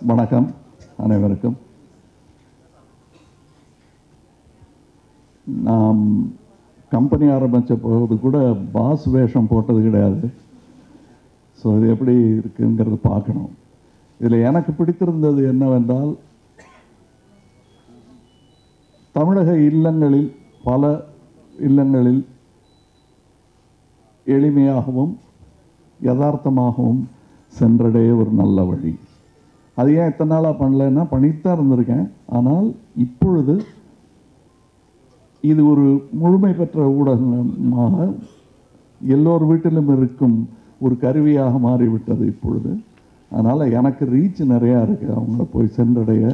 வணக்கம் அனைவருக்கும். நாம் கம்பெனி ஆரம்பித்த போது கூட பாஸ் வேஷம் போட்டது கிடையாது. ஸோ இது எப்படி இருக்குங்கிறது பார்க்கணும். இதில் எனக்கு பிடித்திருந்தது என்னவென்றால், தமிழக இல்லங்களில் பல இல்லங்களில் எளிமையாகவும் யதார்த்தமாகவும் சென்றடைய ஒரு நல்ல வழி. அது ஏன் இத்தனை நாளாக பண்ணலைன்னா பண்ணித்தான் இருந்திருக்கேன். ஆனால் இப்பொழுது இது ஒரு முழுமை பெற்ற ஊடகமாக எல்லோர் வீட்டிலும் இருக்கும் ஒரு கருவியாக மாறிவிட்டது இப்பொழுது. அதனால் எனக்கு ரீச் நிறையா இருக்குது. அவங்கள போய் சென்றடைய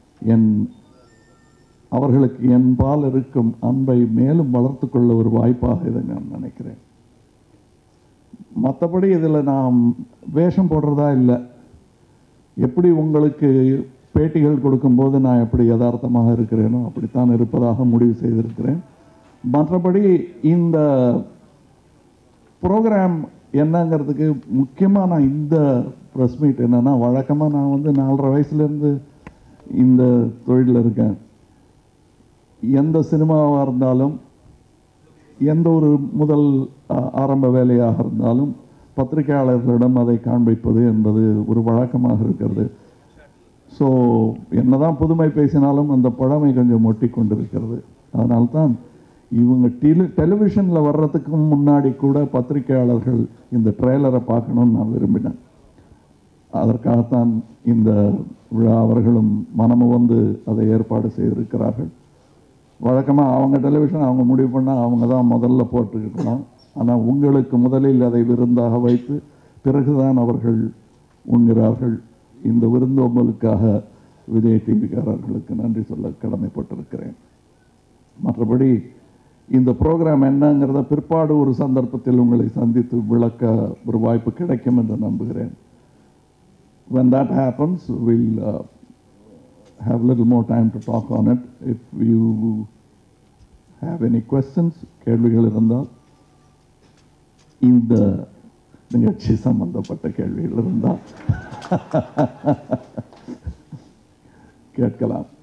அவர்களுக்கு என்பால் இருக்கும் அன்பை மேலும் வளர்த்து கொள்ள ஒரு வாய்ப்பாக இதை நான் நினைக்கிறேன். மற்றபடி இதில் நான் வேஷம் போடுறதா இல்லை. எப்படி உங்களுக்கு பேட்டிகள் கொடுக்கும்போது நான் எப்படி யதார்த்தமாக இருக்கிறேனோ அப்படித்தான் இருப்பதாக முடிவு செய்திருக்கிறேன். மற்றபடி இந்த ப்ரோக்ராம் என்னங்கிறதுக்கு முக்கியமாக நான் இந்த ப்ரெஸ் மீட் என்னென்னா, வழக்கமாக நான் 4.5 வயசுலேருந்து இந்த தொழிலில் இருக்கேன். எந்த சினிமாவாக இருந்தாலும், எந்த ஒரு முதல் ஆரம்ப வேலையாக இருந்தாலும் பத்திரிகையாளர்களிடம் அதை காண்பிப்பது என்பது ஒரு வழக்கமாக இருக்கிறது. ஸோ என்னதான் புதுமை பேசினாலும் அந்த பழமை கொஞ்சம் ஒட்டி கொண்டிருக்கிறது. அதனால்தான் இவங்க டெலிவிஷனில் வர்றதுக்கு முன்னாடி கூட பத்திரிகையாளர்கள் இந்த ட்ரெய்லரை பார்க்கணும்னு நான் விரும்பினேன். அதற்காகத்தான் இந்த விழா அவர்களும் மனமும் வந்து அதை ஏற்பாடு செய்திருக்கிறார்கள். வழக்கமாக அவங்க டெலிவிஷன் அவங்க முடிவு பண்ணால் அவங்க தான் முதல்ல போட்டுக்கிட்டலாம். ஆனால் உங்களுக்கு முதலில் அதை விருந்தாக வைத்து பிறகுதான் அவர்கள் உண்கிறார்கள். இந்த விருந்தோம்பலுக்காக விஜய் டிவிக்காரர்களுக்கு நன்றி சொல்ல கடமைப்பட்டிருக்கிறேன். மற்றபடி இந்த ப்ரோக்ராம் என்னங்கிறத பிற்பாடு ஒரு சந்தர்ப்பத்தில் உங்களை சந்தித்து விளக்க ஒரு வாய்ப்பு கிடைக்கும் என்று நம்புகிறேன். When that happens, we'll have a little more time to talk on it. If you have any questions, கேள்விகள் இருந்தால், இந்த நிகழ்ச்சி சம்பந்தப்பட்ட கேள்விகள் இருந்தால் கேட்கலாம்.